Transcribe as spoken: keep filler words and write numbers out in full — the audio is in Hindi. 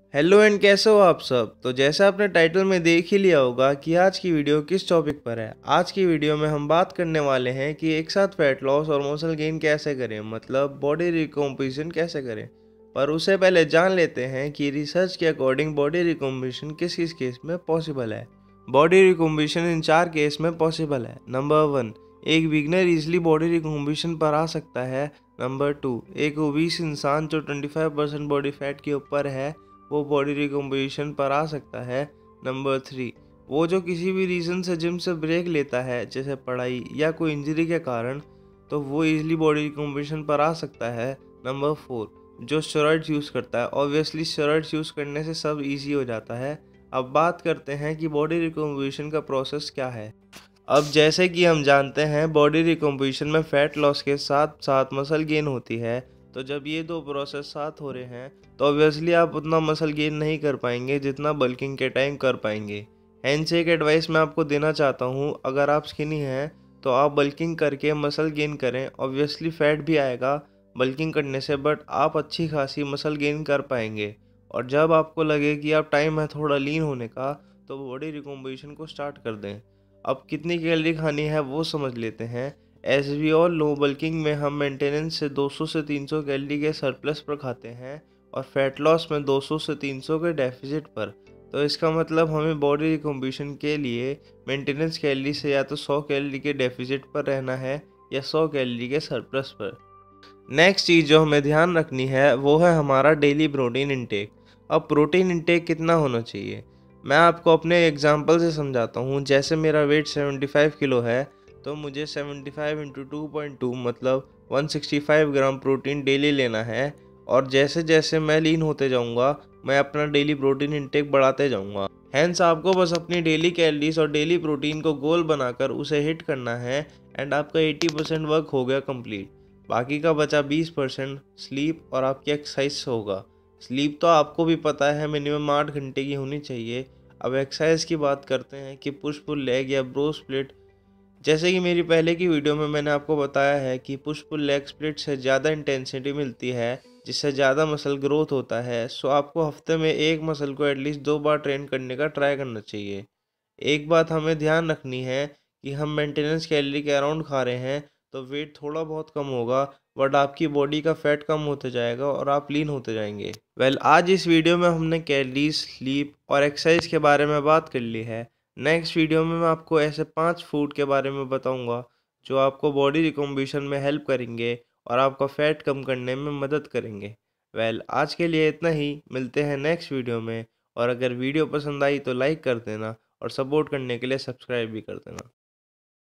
हेलो एंड कैसे हो आप सब। तो जैसा आपने टाइटल में देख ही लिया होगा कि आज की वीडियो किस टॉपिक पर है। आज की वीडियो में हम बात करने वाले हैं कि एक साथ फैट लॉस और मसल गेन कैसे करें, मतलब बॉडी रिकम्पोजिशन कैसे करें। पर उससे पहले जान लेते हैं कि रिसर्च के अकॉर्डिंग बॉडी रिकम्पोजिशन किस किस केस में पॉसिबल है। बॉडी रिकम्पोजिशन इन चार केस में पॉसिबल है। नंबर वन, एक बिगनर इजिली बॉडी रिकम्पोजिशन पर आ सकता है। नंबर टू, एक ओबीस इंसान जो पच्चीस परसेंट बॉडी फैट के ऊपर है वो बॉडी रिकम्पोजिशन पर आ सकता है। नंबर थ्री, वो जो किसी भी रीज़न से जिम से ब्रेक लेता है जैसे पढ़ाई या कोई इंजरी के कारण, तो वो इजीली बॉडी रिकम्पोजिशन पर आ सकता है। नंबर फोर, जो स्टेरॉइड्स यूज़ करता है। ऑब्वियसली स्टेरॉइड्स यूज़ करने से सब इजी हो जाता है। अब बात करते हैं कि बॉडी रिकम्पोजिशन का प्रोसेस क्या है। अब जैसे कि हम जानते हैं बॉडी रिकम्पोजिशन में फैट लॉस के साथ साथ मसल गेन होती है। तो जब ये दो प्रोसेस साथ हो रहे हैं तो ऑब्वियसली आप उतना मसल गेन नहीं कर पाएंगे जितना बल्किंग के टाइम कर पाएंगे। हैंस एक एडवाइस मैं आपको देना चाहता हूँ, अगर आप स्किनी हैं तो आप बल्किंग करके मसल गेन करें। ऑब्वियसली फैट भी आएगा बल्किंग करने से, बट आप अच्छी खासी मसल गेन कर पाएंगे। और जब आपको लगे कि आप टाइम है थोड़ा लीन होने का, तो बॉडी रिकम्पोजिशन को स्टार्ट कर दें। अब कितनी कैलोरी खानी है वो समझ लेते हैं। As we all know, bulking में हम मेंटेनेंस से दो सौ से तीन सौ कैलोरी के सरप्लस पर खाते हैं और फैट लॉस में दो सौ से तीन सौ के डेफिसिट पर। तो इसका मतलब हमें बॉडी रिकम्पोजिशन के लिए मेंटेनेंस कैलोरी से या तो सौ कैलोरी के डेफिसिट पर रहना है या सौ कैलोरी के सरप्लस पर। नेक्स्ट चीज़ जो हमें ध्यान रखनी है वो है हमारा डेली प्रोटीन इंटेक। अब प्रोटीन इंटेक कितना होना चाहिए, मैं आपको अपने एग्जांपल से समझाता हूँ। जैसे मेरा वेट पचहत्तर किलो है, तो मुझे पचहत्तर इंटू टू पॉइंट टू मतलब एक सौ पैंसठ ग्राम प्रोटीन डेली लेना है। और जैसे जैसे मैं लीन होते जाऊँगा मैं अपना डेली प्रोटीन इंटेक बढ़ाते जाऊँगा। हैंस आपको बस अपनी डेली कैलोरीज और डेली प्रोटीन को गोल बनाकर उसे हिट करना है एंड आपका अस्सी परसेंट वर्क हो गया कंप्लीट। बाकी का बचा बीस परसेंट स्लीप और आपकी एक्सरसाइज से होगा। स्लीप तो आपको भी पता है मिनिमम आठ घंटे की होनी चाहिए। अब एक्सरसाइज की बात करते हैं कि पुश पुल लेग या ब्रो स्प्लिट। जैसे कि मेरी पहले की वीडियो में मैंने आपको बताया है कि पुश पुल लेग स्प्लिट से ज़्यादा इंटेंसिटी मिलती है जिससे ज़्यादा मसल ग्रोथ होता है। सो आपको हफ्ते में एक मसल को एटलीस्ट दो बार ट्रेन करने का ट्राई करना चाहिए। एक बात हमें ध्यान रखनी है कि हम मेंटेनेंस कैलोरी के अराउंड खा रहे हैं तो वेट थोड़ा बहुत कम होगा, बट आपकी बॉडी का फैट कम होते जाएगा और आप लीन होते जाएंगे। वेल well, आज इस वीडियो में हमने कैलोरीज, स्लीप और एक्सरसाइज के बारे में बात कर ली है। नेक्स्ट वीडियो में मैं आपको ऐसे पांच फूड के बारे में बताऊंगा जो आपको बॉडी रिकम्पोजिशन में हेल्प करेंगे और आपका फैट कम करने में मदद करेंगे। वेल well, आज के लिए इतना ही, मिलते हैं नेक्स्ट वीडियो में। और अगर वीडियो पसंद आई तो लाइक कर देना और सपोर्ट करने के लिए सब्सक्राइब भी कर देना।